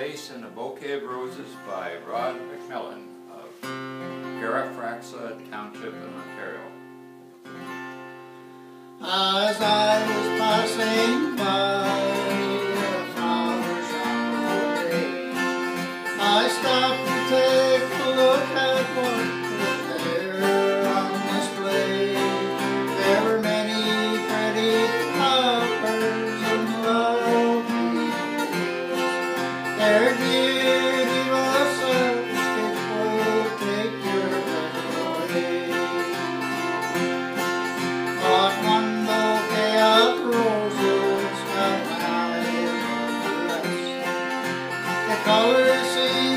Vase and a Bouquet of Roses by MacMillan of Garifraxa Township in Ontario. As I was passing by a flower shop one day, I stopped to take a look at what was there on display. There were many pretty flowers and lovely fields. Their beauty was such it would take your breath away. But one bouquet of roses got my eye on the rest. The colors seemed